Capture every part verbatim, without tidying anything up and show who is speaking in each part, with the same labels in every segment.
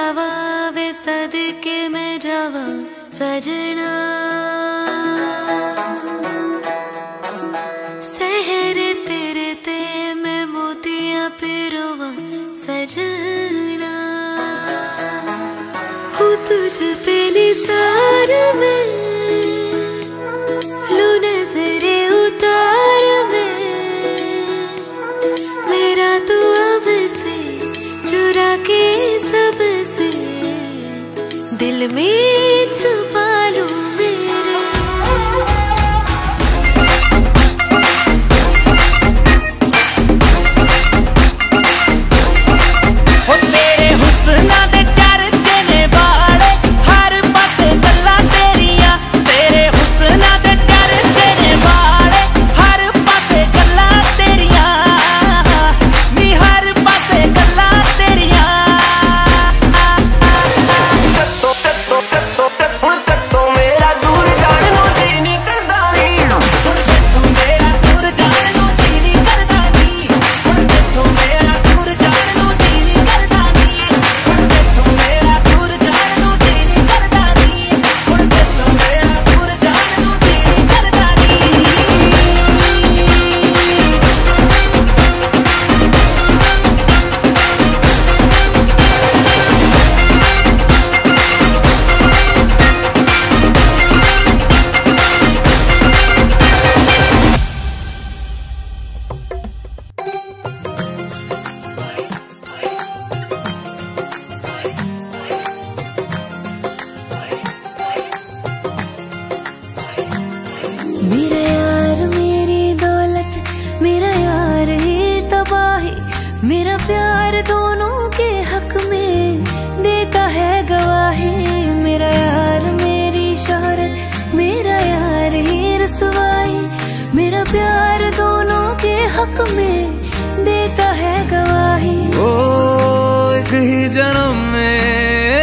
Speaker 1: जावा वे सदके में जावा सजना, सहरे तेरे ते मैं मोतियां पिरोवा सजना, हूँ तुझ पे निसार में, लू नजरे उतार में, मेरा तू अब से चुरा के सबसे दिल में छुपा लूं मेरे।
Speaker 2: हो तेरे हुस्ना दे चर्चे ने बाड़े हर पासे गल्लां तेरियां, तेरे हुस्ना दे चर्चे ने बाड़े हर पासे गल्लां तेरियां, नी हर पासे गल्लां तेरियां। कत्तो कत्तो कत्तो हुण कत्तो मेरा दूर जाण नूं जी नहीं करदा नी, हुण कत्तो मेरा दूर जाण नूं जी नहीं करदा नी, हुण कत्तो मेरा दूर जाण नूं जी नहीं करदा नी, हुण कत्तो मेरा दूर जाण नूं जी नहीं करदा नी, हुण कत्तो मेरा दूर जाण नूं जी नहीं करदा नी।
Speaker 1: मेरा यार मेरी दौलत, मेरा यार ही तबाही, मेरा प्यार दोनों के हक में देता है गवाही। मेरा यार मेरी शोहरत, मेरा यार ही रसवाई, मेरा प्यार दोनों के हक में देता है गवाही।
Speaker 3: ओ एक ही जन्म में,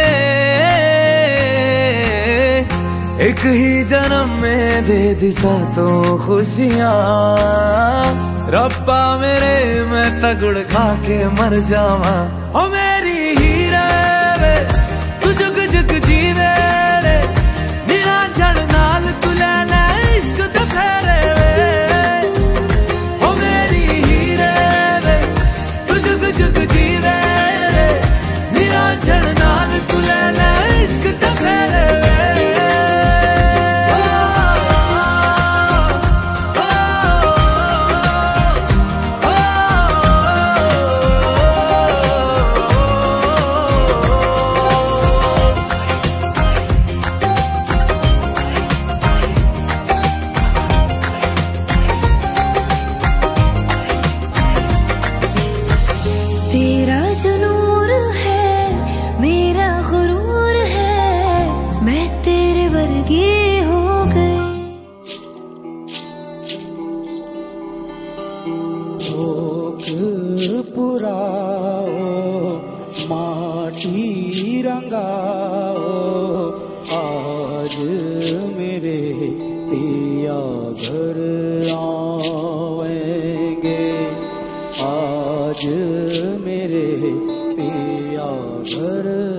Speaker 3: एक ही जन्म में दे दी सातों खुशियाँ, रब्बा मेरे मैं तगड़ खा के मर जावा। ओ मेरी हीरे वे तू जुग जुग जीवे रे, नीला जड़ नाल तू लेना इश्क ते फेरे वे। ओ मेरी हीरे वे तू जुग जुग जीवे रे, नीला जड़ नाल तू लेना इश्क ते फेरे वे।
Speaker 1: तेरा जो नूर है मेरा गुरूर है, मैं तेरे वर्गी हो गई।
Speaker 4: झोंक पुराओ माटी रंगाओ, आज मेरे पिया घर आवेंगे, आज मेरे पिया घर